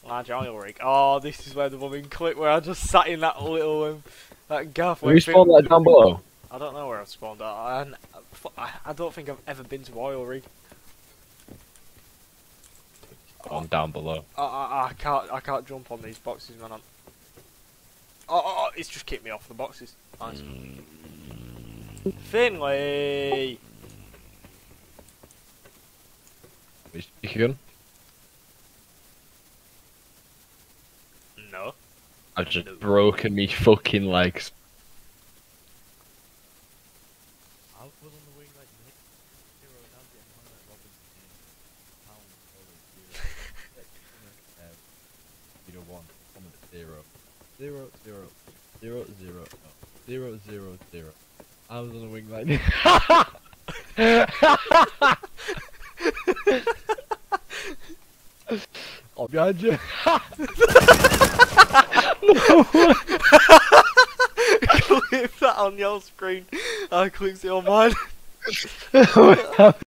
Large oil rig. Oh, this is where the woman clicked where I just sat in that little that gaff. Have you spawned that down below? I don't know where I've spawned at. I don't think I've ever been to oil rig. On down below. I can't jump on these boxes, man. It's just kicked me off the boxes. Nice. Finley. Are you speaking? No. I've just broken me fucking legs. I was on the wing like Nick, zero, and I'm getting hung like Robin in pound, 1, comment 0. 0, 0, 0, 0, no, 0, 0, 0. I was on the wing like Oh, gotcha. Clip that on your screen. I clicked it on mine.